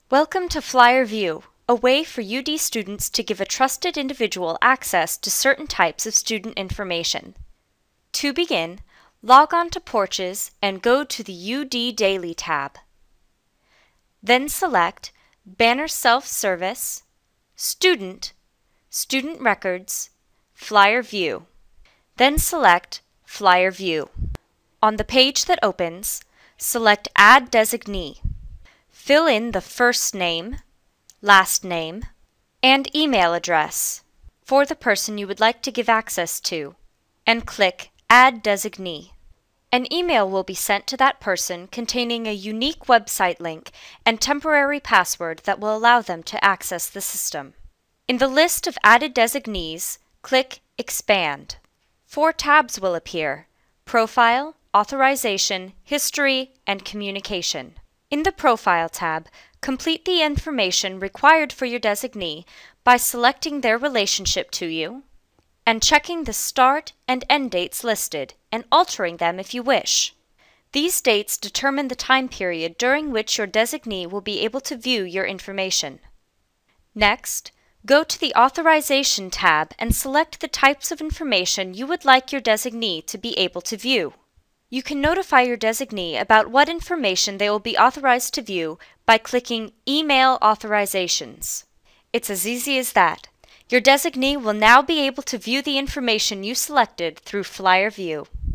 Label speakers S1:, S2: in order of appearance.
S1: Welcome to FlyerView, a way for UD students to give a trusted individual access to certain types of student information. To begin, log on to Porches and go to the UD Daily tab. Then select Banner Self-Service, Student, Student Records, FlyerView. Then select FlyerView. On the page that opens, select Add Designee. Fill in the first name, last name, and email address for the person you would like to give access to, and click Add Designee. An email will be sent to that person containing a unique website link and temporary password that will allow them to access the system. In the list of added designees, click Expand. 4 tabs will appear: Profile, Authorization, History, and Communication. In the Profile tab, complete the information required for your designee by selecting their relationship to you and checking the start and end dates listed and altering them if you wish. These dates determine the time period during which your designee will be able to view your information. Next, go to the Authorization tab and select the types of information you would like your designee to be able to view. You can notify your designee about what information they will be authorized to view by clicking Email Authorizations. It's as easy as that. Your designee will now be able to view the information you selected through FlyerView.